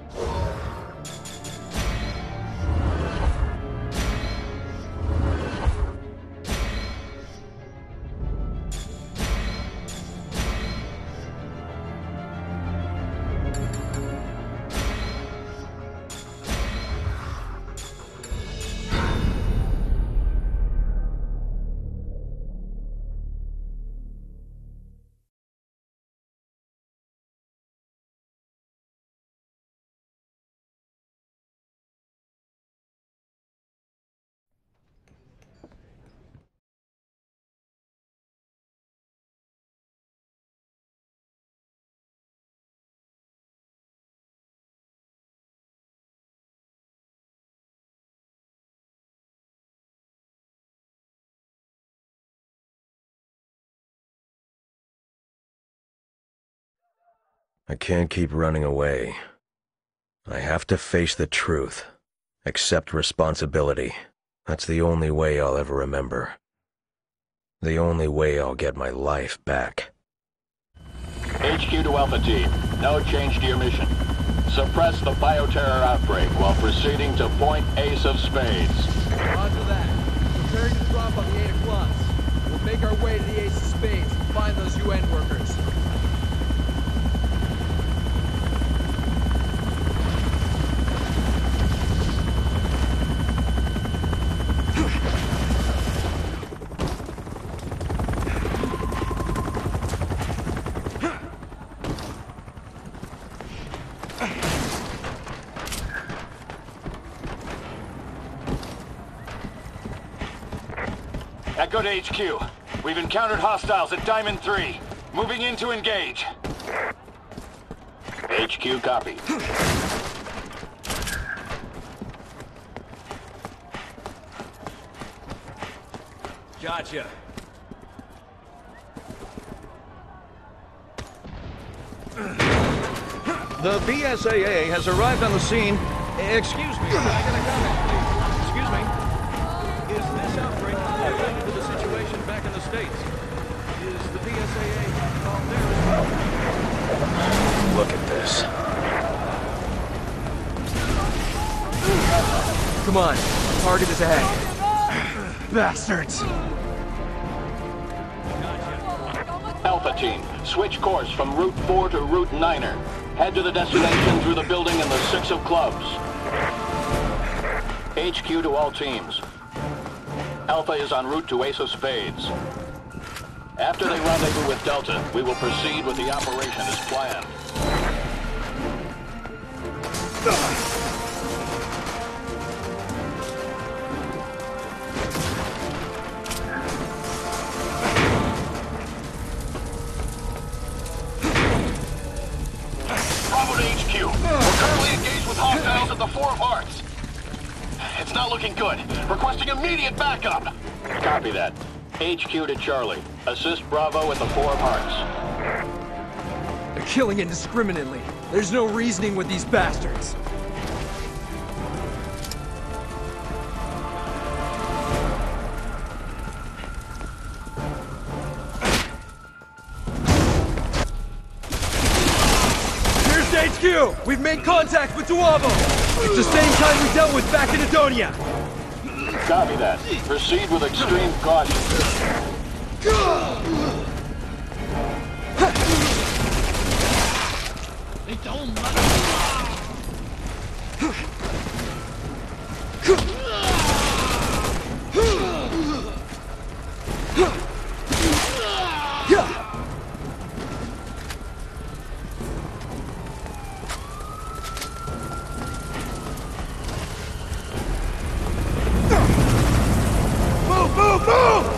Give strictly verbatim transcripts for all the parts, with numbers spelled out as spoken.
I can't keep running away. I have to face the truth. Accept responsibility. That's the only way I'll ever remember. The only way I'll get my life back. H Q to Alpha Team. No change to your mission. Suppress the bioterror outbreak while proceeding to Point Ace of Spades. Roger that. Preparing to drop on the eight o'clock. We'll make our way to the Ace of Spades and find those U N workers. Echo to H Q. We've encountered hostiles at Diamond three. Moving in to engage. H Q copy. Gotcha. The B S A A has arrived on the scene. Excuse me, I got a comment, please. Excuse me. Is this outbreak related to the situation back in the States? Is the B S A A involved there as well? Look at this. Come on, target is ahead. Bastards! Alpha Team, switch course from Route four to Route niner. Head to the destination through the building in the Six of Clubs. H Q to all teams. Alpha is en route to Ace of Spades. After they rendezvous with Delta, we will proceed with the operation as planned. Bravo to H Q. We're currently engaged with hostiles at the Four of Hearts. It's not looking good. Requesting immediate backup. Copy that. H Q to Charlie. Assist Bravo at the Four of Hearts. They're killing indiscriminately. There's no reasoning with these bastards. Here's H Q! We've made contact with Duavo! It's the same kind we dealt with back in Adonia! Copy that. Proceed with extreme caution. Move, move, move!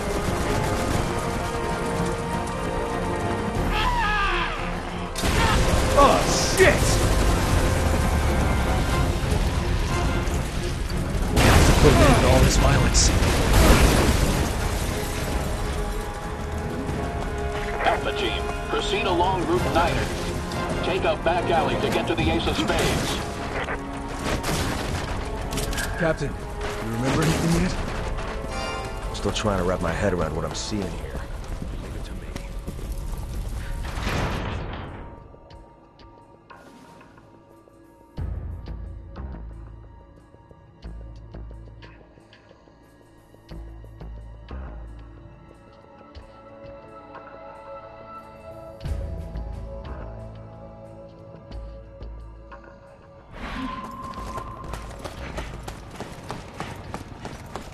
Oh, shit! We have to put an end to all this violence. Alpha Team, proceed along Route niner. Take a back alley to get to the Ace of Spades. Captain, you remember anything yet? Still trying to wrap my head around what I'm seeing here. Leave it to me.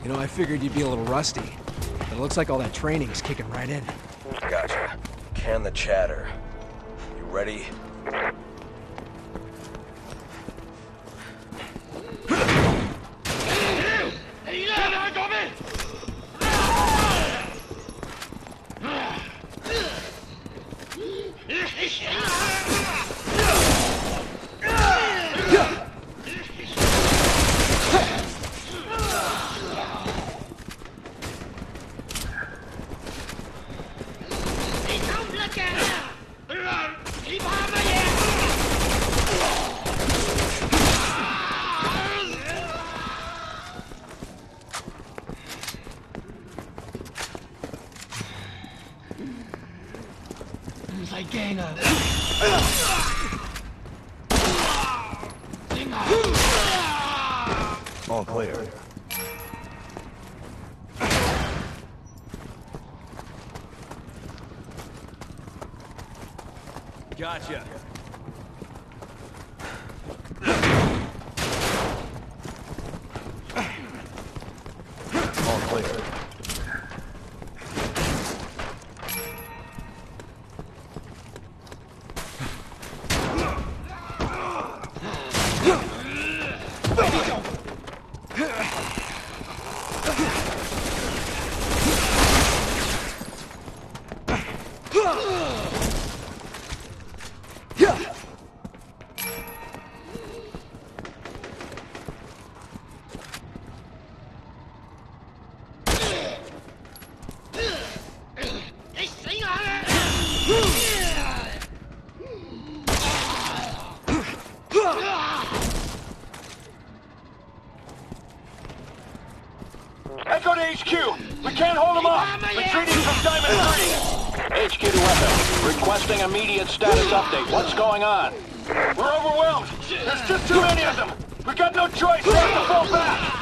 know, I figured you'd be a little rusty, but it looks like all that training's kicking right in. Gotcha. Can the chatter. You ready? All clear. Gotcha. All clear. Echo to H Q! We can't hold them off! Retreating from Diamond three! H Q to Echo. Requesting immediate status update. What's going on? We're overwhelmed! There's just too many of them! We got no choice! We have to fall back!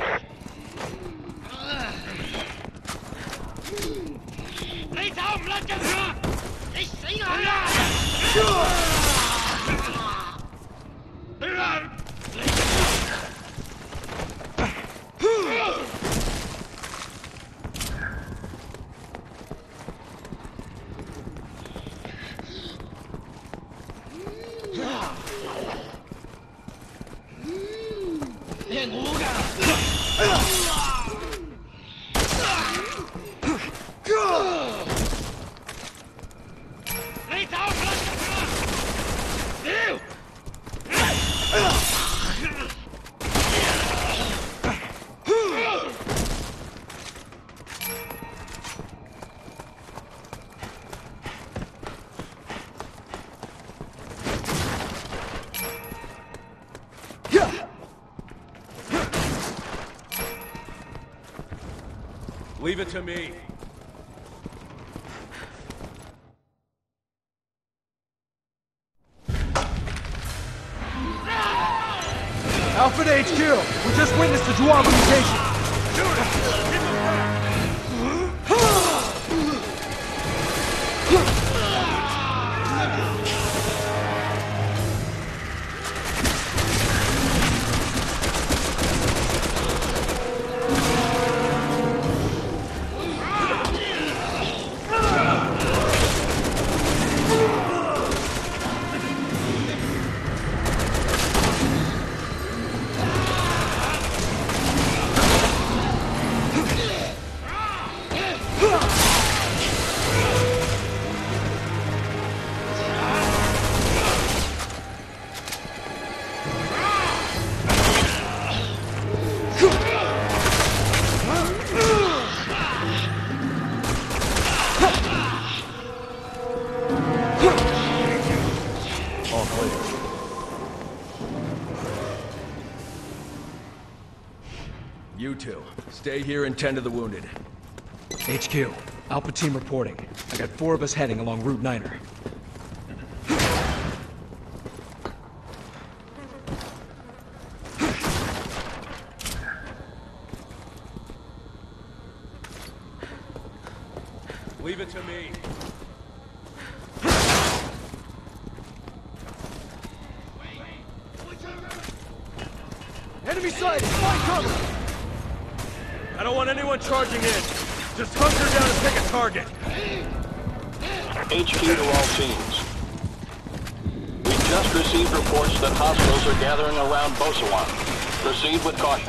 Leave it to me. Alpha to H Q! We just witnessed a Juar mutation! You two, stay here and tend to the wounded. H Q, Alpha team reporting. I got four of us heading along Route Niner. Leave it to me. Enemy sighted! Find cover! I don't want anyone charging in. Just hunker down and pick a target. H Q to all teams. We just received reports that hostiles are gathering around Bosawan. Proceed with caution.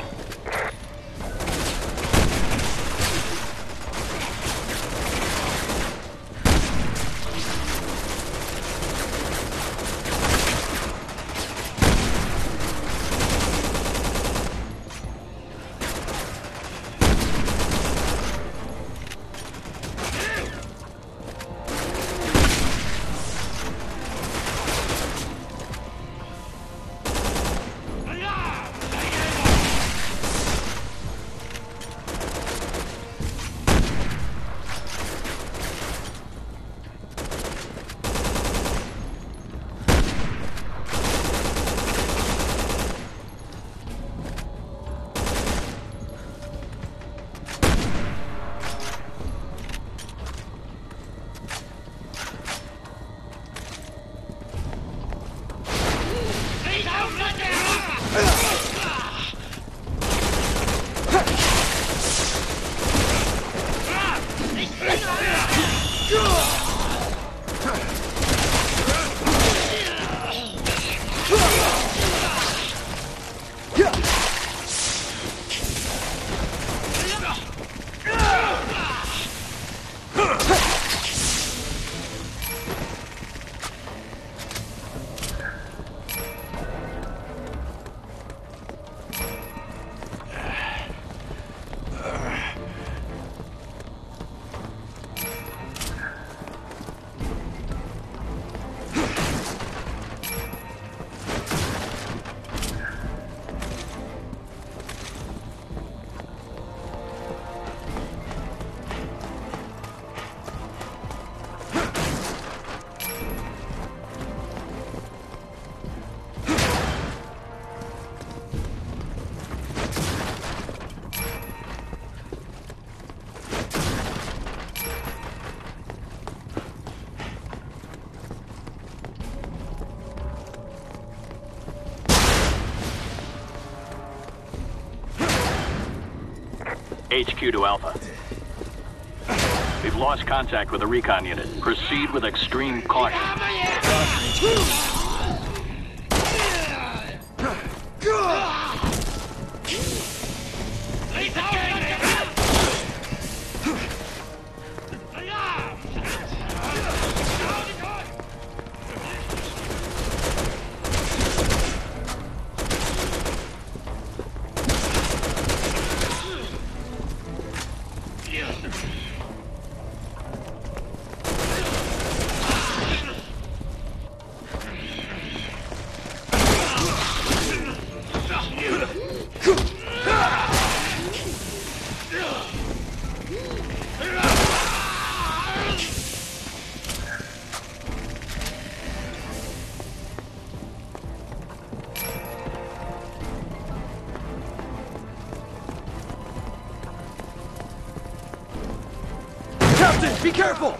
H Q to Alpha. We've lost contact with the recon unit. Proceed with extreme caution. Captain, be careful!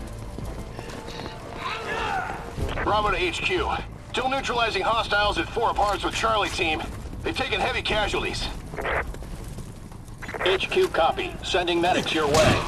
Bravo to H Q. Still neutralizing hostiles at four parts with Charlie team. They've taken heavy casualties. H Q copy. Sending medics your way.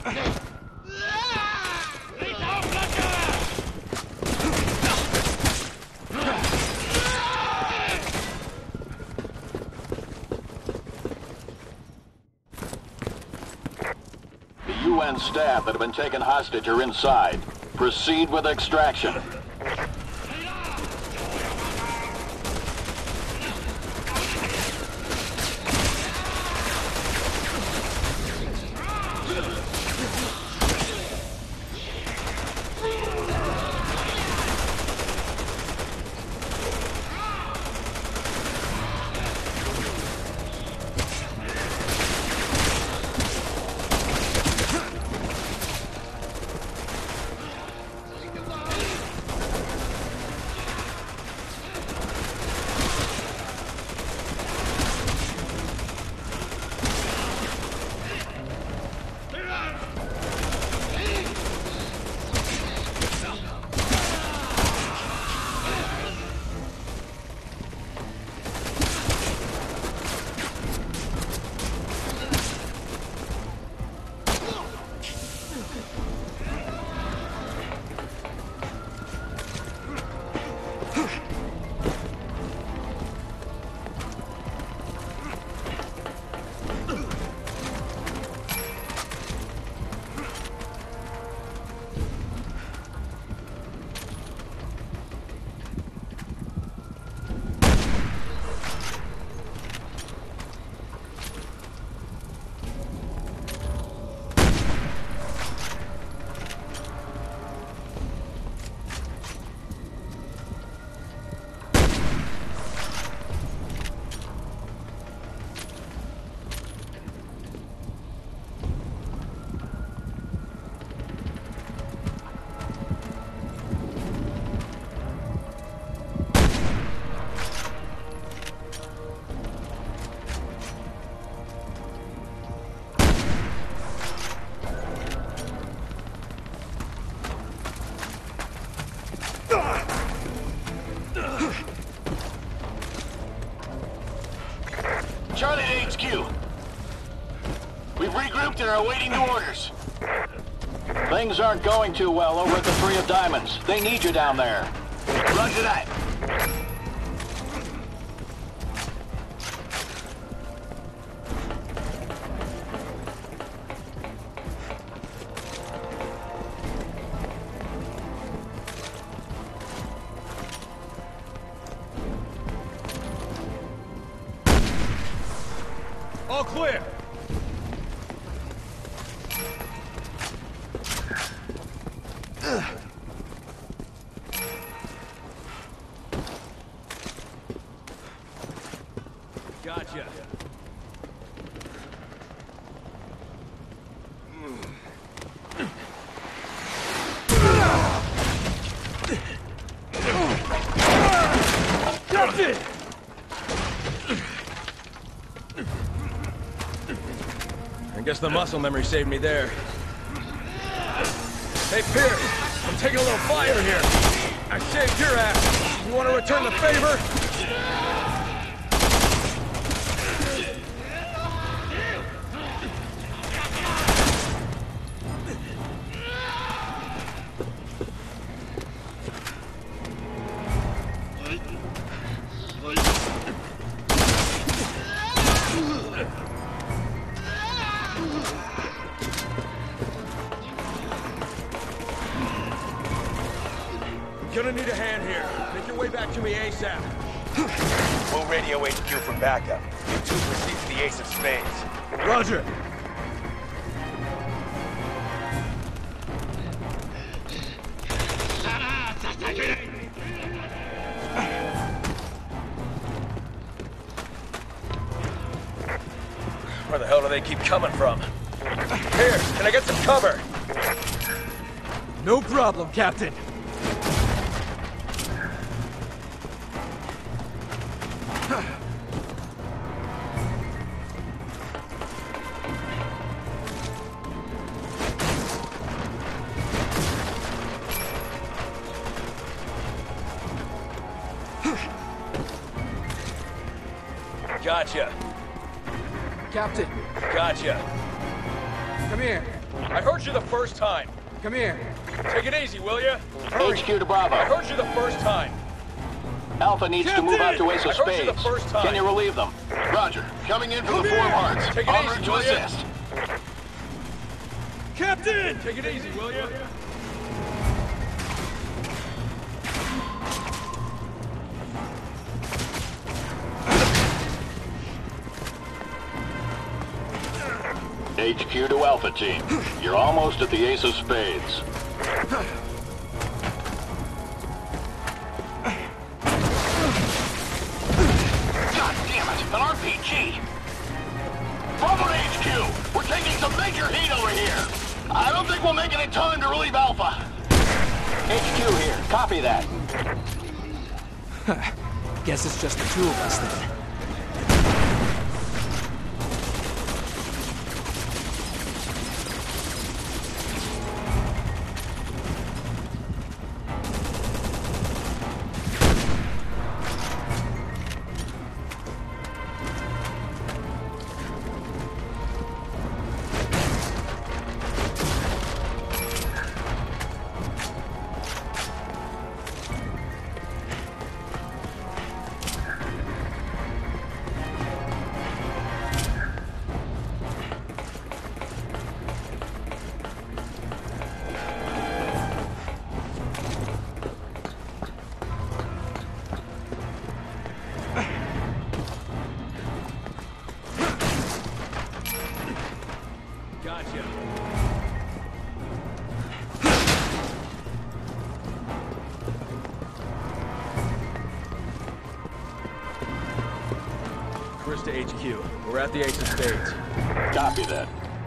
U N staff that have been taken hostage are inside. Proceed with extraction. Charlie to H Q. We've regrouped and are awaiting new orders. Things aren't going too well over at the Three of Diamonds. They need you down there. Roger that. All clear. Gotcha. Captain! I guess the muscle memory saved me there. Hey, Pierce, I'm taking a little fire here. I saved your ass. You want to return the favor? Gonna need a hand here. Make your way back to me ASAP. We'll radio H Q for backup. You two proceed to the Ace of Spades. Roger. Where the hell do they keep coming from? Pierce, can I get some cover? No problem, Captain. Gotcha. Captain, Gotcha. come here. I heard you the first time. Come here. Take it easy, will you? H Q to Bravo. I heard you the first time. Alpha needs to move out to Ace of I heard you the Spades. first time. Can you relieve them? Roger. Coming in for Come the Four of here. Hearts. Take it En easy, route to will ya? assist. Captain! Take it easy, will you? H Q to Alpha Team. You're almost at the Ace of Spades. God damn it! An R P G! Bravo to H Q! We're taking some major heat over here! I don't think we'll make it in time to relieve Alpha! H Q here. Copy that. Guess it's just the two of us then. Gotcha. Chris to H Q. We're at the Ace of Spades. Copy that.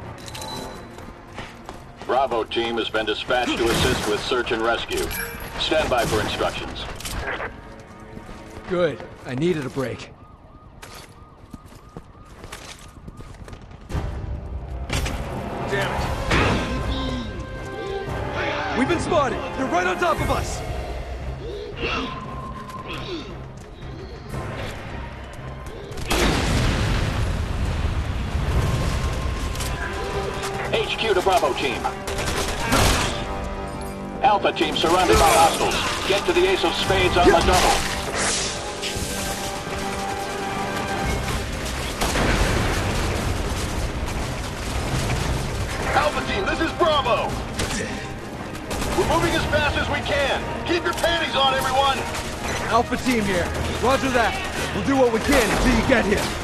Bravo team has been dispatched to assist with search and rescue. Stand by for instructions. Good. I needed a break. Damn it. We've been spotted! They're right on top of us! H Q to Bravo team. Alpha team surrounded by hostiles. Get to the Ace of Spades on the double. Alpha team, this is Bravo. We're moving as fast as we can. Keep your panties on, everyone. Alpha team here. Roger that. We'll do what we can until you get here.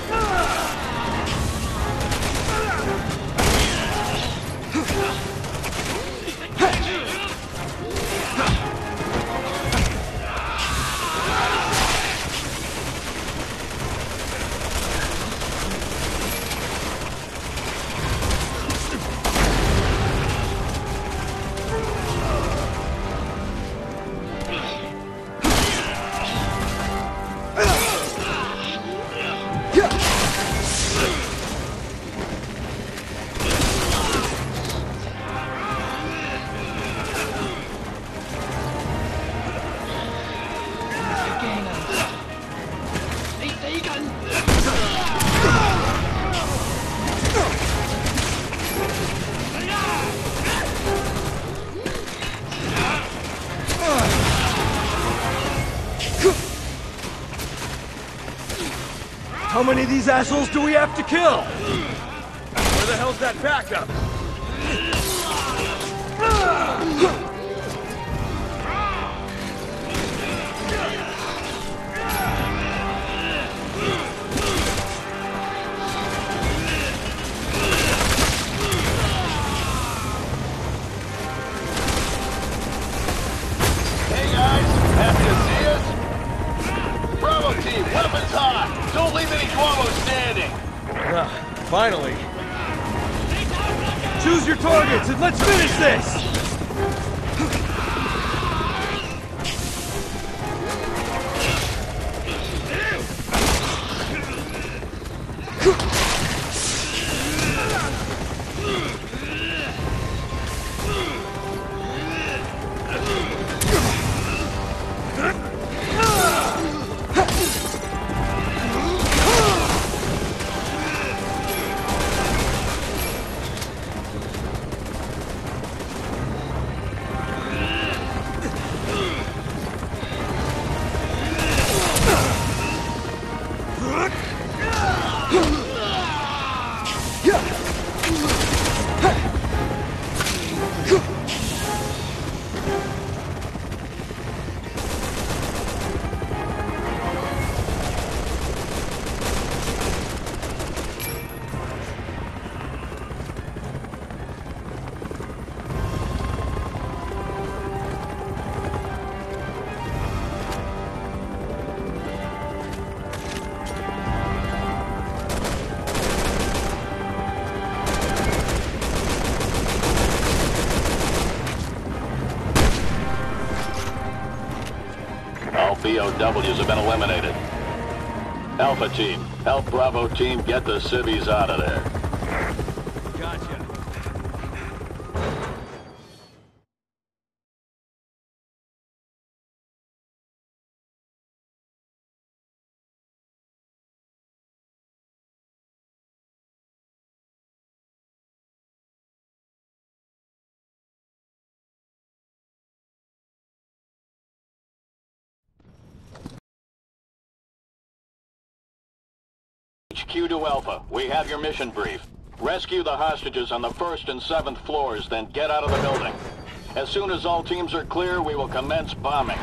How many of these assholes do we have to kill? Where the hell's that backup? Hey guys, happy to see us? Bravo team, weapons hot. Don't leave any Guamo standing. Ah, finally. Choose your targets and let's finish this! B O Ws have been eliminated. Alpha Team, help Bravo Team get the civvies out of there. Gotcha. H Q to Alpha, we have your mission brief. Rescue the hostages on the first and seventh floors, then get out of the building. As soon as all teams are clear, we will commence bombing.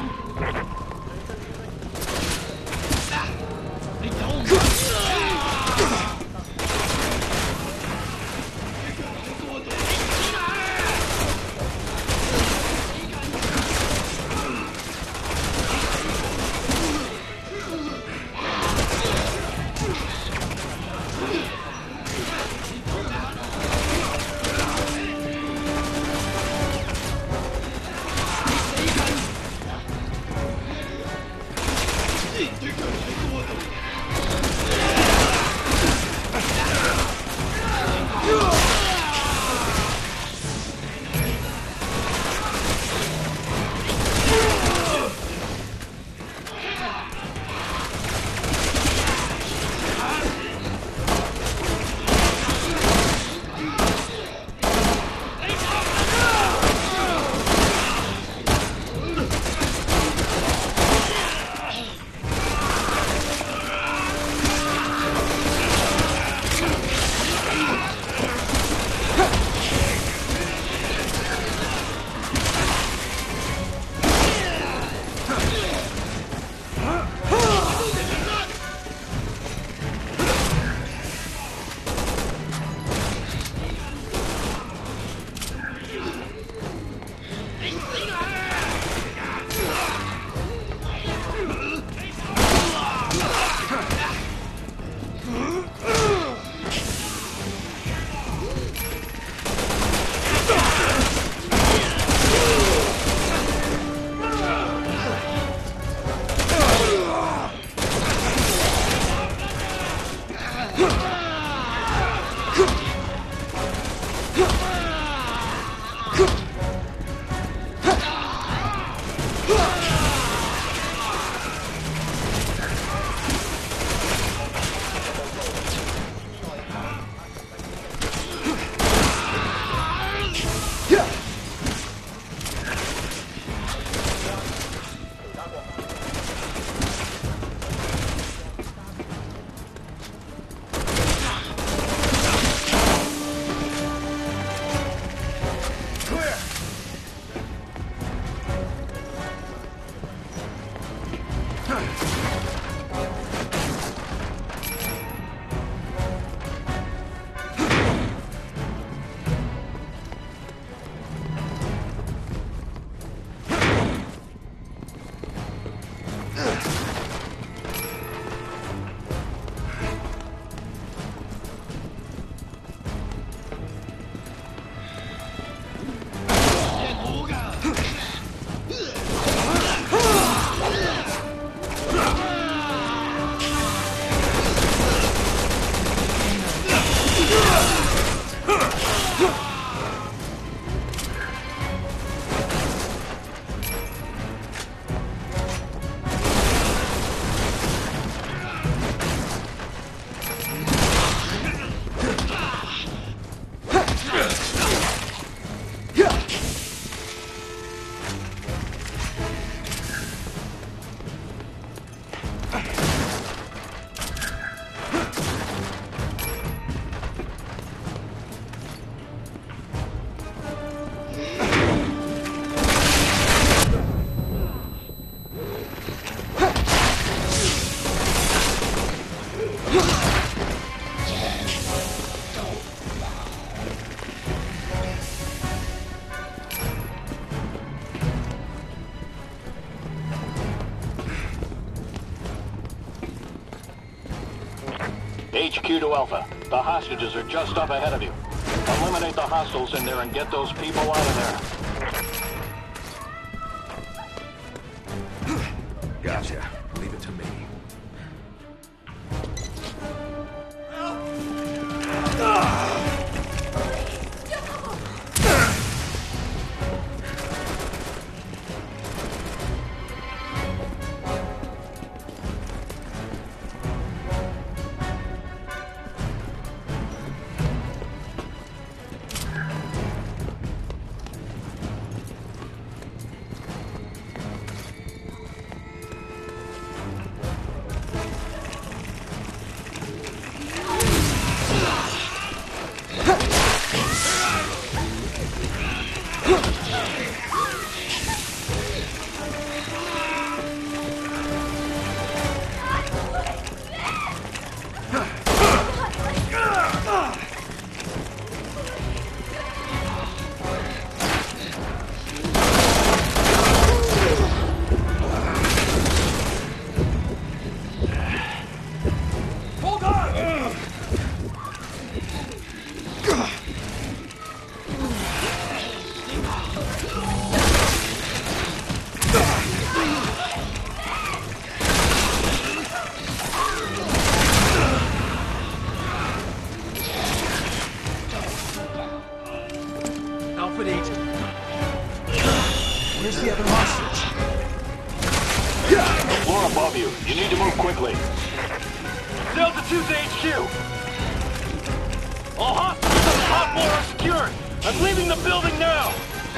H Q to Alpha. The hostages are just up ahead of you. Eliminate the hostiles in there and get those people out of there. Gotcha. Leave it to me. Alpha eight. Where's the other hostage? Floor above you. You need to move quickly. Delta two to H Q. All hostages on the top floor are secured. I'm leaving the building now.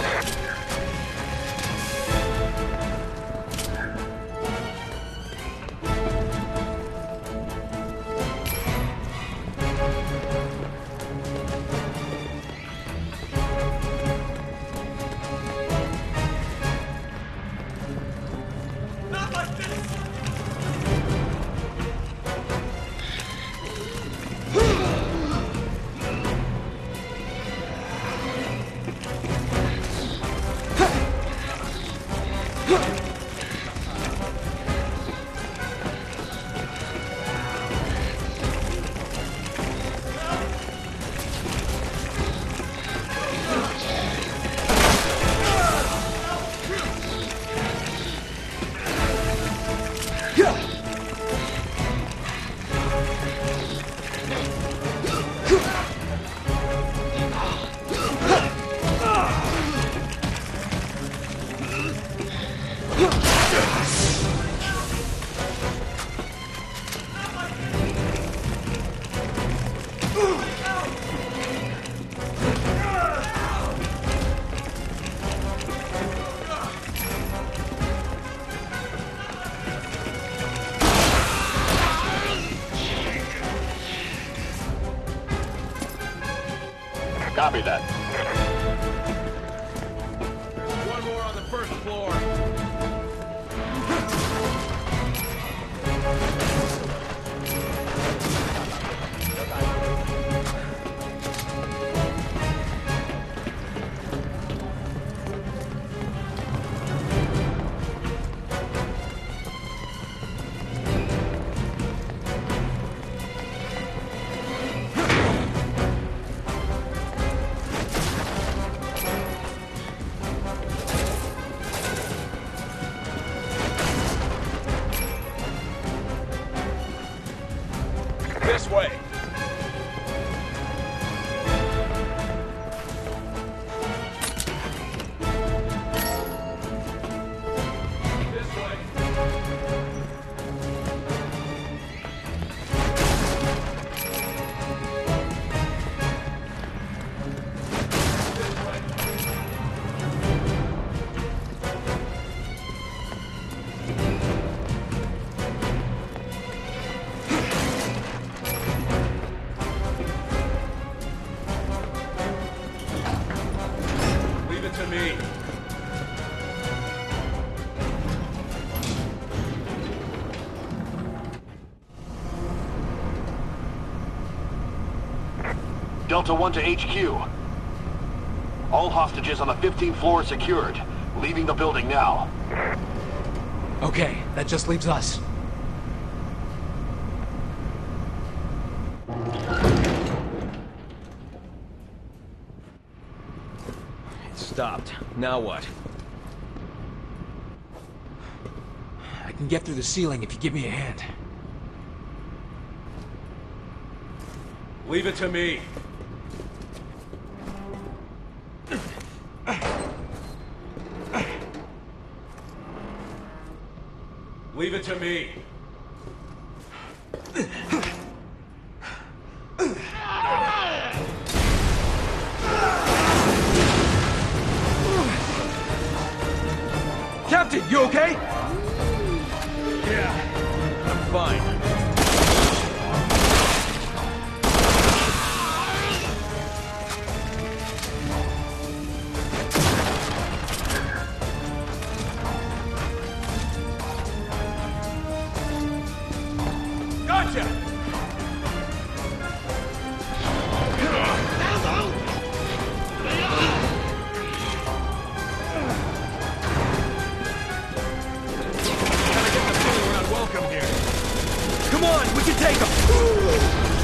Copy that. One more on the first floor. This way. This way. Leave it to me. Delta one to H Q. All hostages on the fifteenth floor are secured. Leaving the building now. Okay, that just leaves us. It stopped. Now what? I can get through the ceiling if you give me a hand. Leave it to me. Leave it to me. Captain, you okay? Yeah, I'm fine. Gotcha! Come on, we can take them!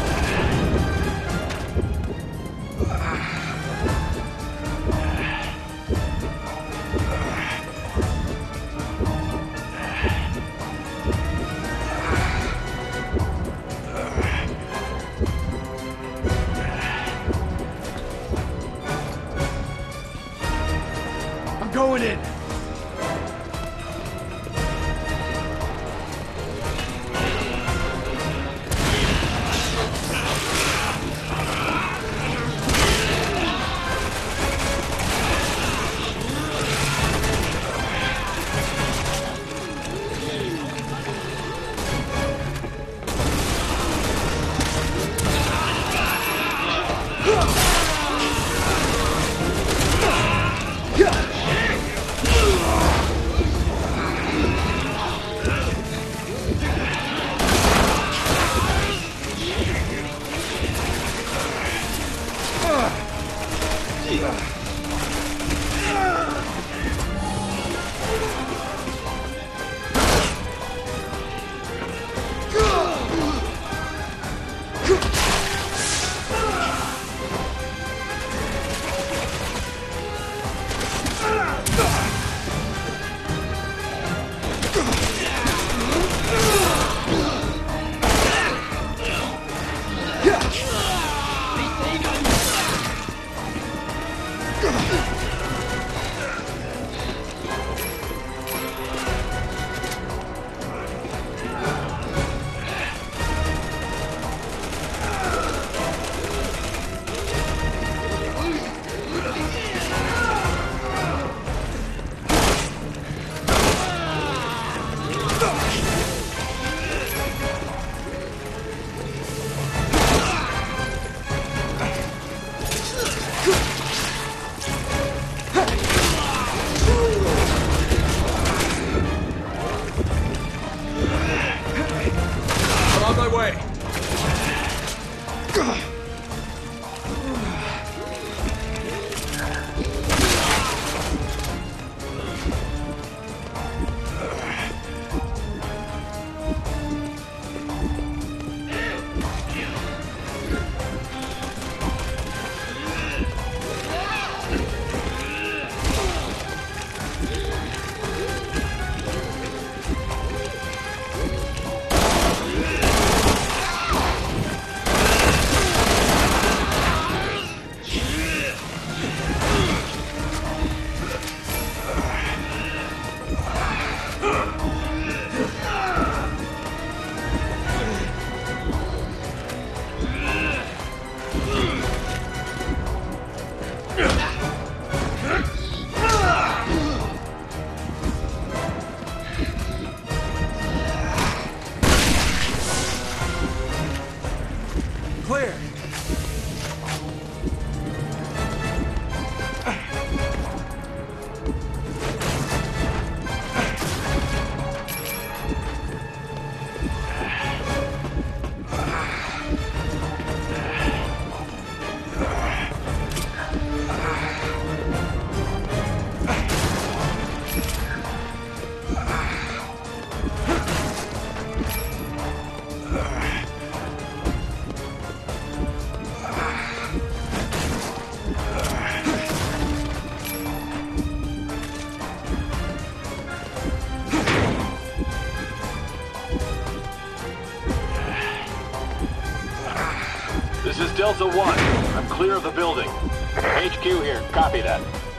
I'm going in! On my way. Clear! Delta One. I'm clear of the building. H Q here. Copy that.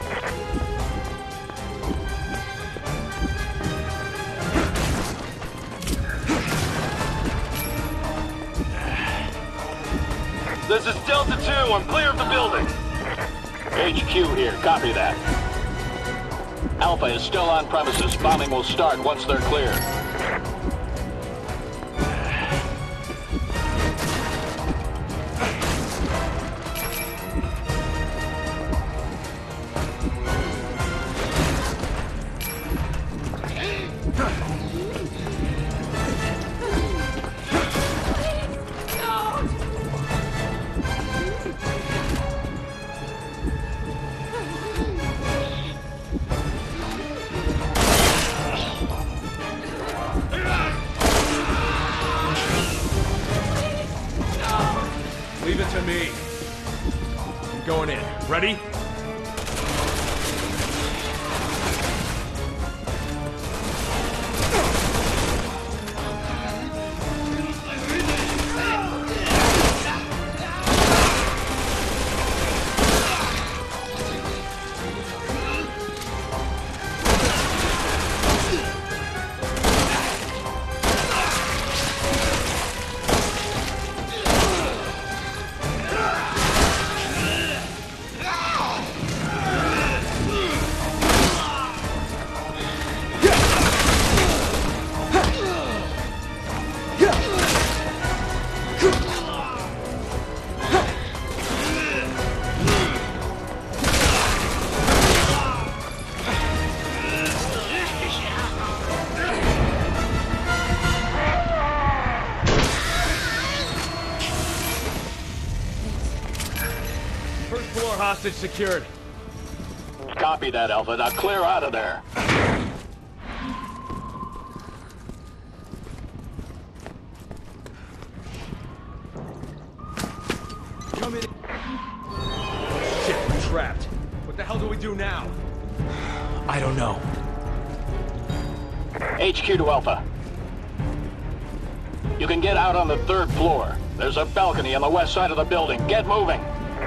This is Delta Two. I'm clear of the building. H Q here. Copy that. Alpha is still on premises. Bombing will start once they're clear. Leave it to me. I'm going in. Ready? First floor hostage secured. Copy that, Alpha. Now clear out of there. Come in. Shit, we're trapped. What the hell do we do now? I don't know. H Q to Alpha. You can get out on the third floor. There's a balcony on the west side of the building. Get moving.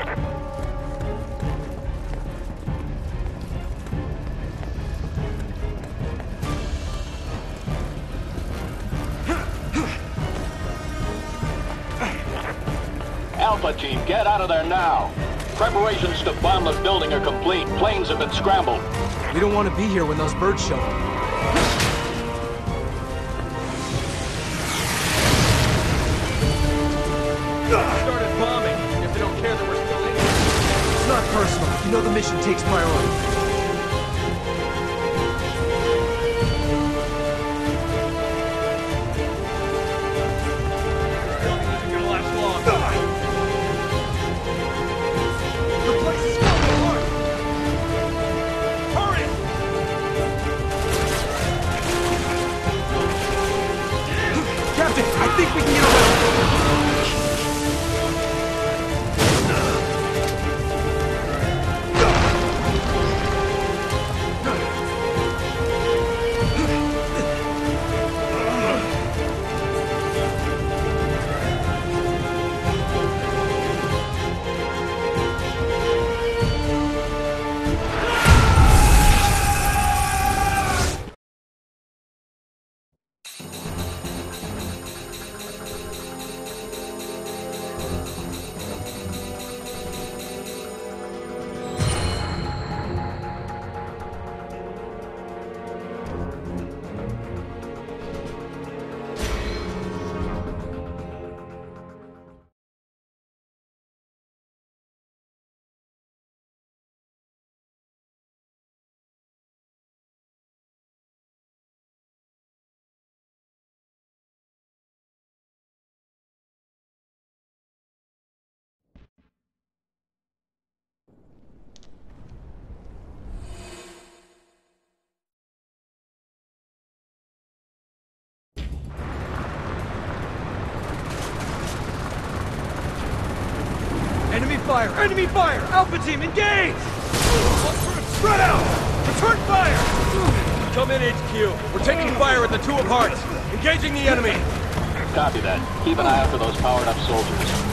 Alpha team, get out of there now. Preparations to bomb the building are complete. Planes have been scrambled. We don't want to be here when those birds show up. Started bombing. If they don't care that we're still in here. It's not personal. You know the mission takes priority. Isn't gonna last long. The place is falling apart. Hurry! Captain, I think we can get away. Enemy fire! Enemy fire! Alpha team, engage! Spread out! Return fire! Come in, H Q. We're taking fire at the two of hearts. Engaging the enemy. Copy that. Keep an eye out for those powered-up soldiers.